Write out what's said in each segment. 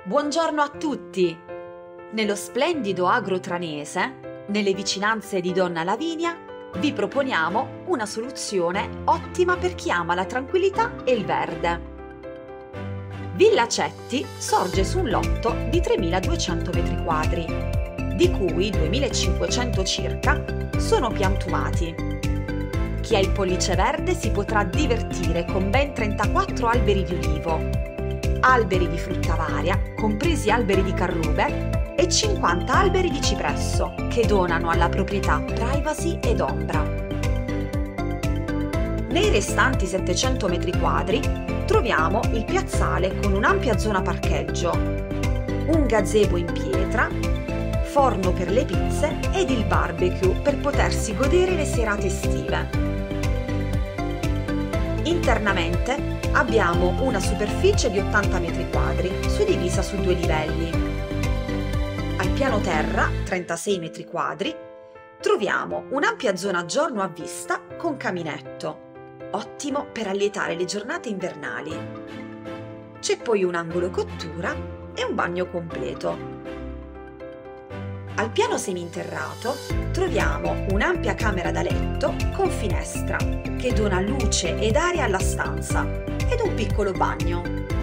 Buongiorno a tutti! Nello splendido agro tranese, nelle vicinanze di Donna Lavinia, vi proponiamo una soluzione ottima per chi ama la tranquillità e il verde. Villa Cetti sorge su un lotto di 3.200 m2, di cui 2.500 circa sono piantumati. Chi ha il pollice verde si potrà divertire con ben 34 alberi di ulivo, alberi di frutta varia, compresi alberi di carrube, e 50 alberi di cipresso, che donano alla proprietà privacy ed ombra. Nei restanti 700 m2 troviamo il piazzale con un'ampia zona parcheggio, un gazebo in pietra, forno per le pizze ed il barbecue per potersi godere le serate estive. Internamente abbiamo una superficie di 80 m2 suddivisa su 2 livelli. Al piano terra, 36 m2, troviamo un'ampia zona giorno a vista con caminetto, ottimo per allietare le giornate invernali. C'è poi un angolo cottura e un bagno completo. Al piano seminterrato troviamo un'ampia camera da letto con finestra che dona luce ed aria alla stanza ed un piccolo bagno.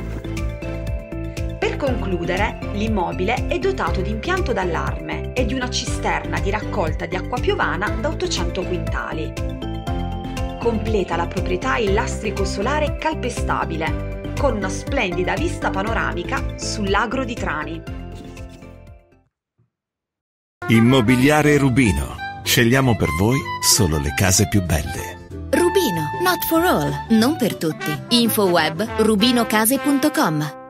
Per concludere, l'immobile è dotato di impianto d'allarme e di una cisterna di raccolta di acqua piovana da 800 quintali. Completa la proprietà il lastrico solare calpestabile con una splendida vista panoramica sull'agro di Trani. Immobiliare Rubino. Scegliamo per voi solo le case più belle. Rubino, not for all, non per tutti. Info web rubinocase.com.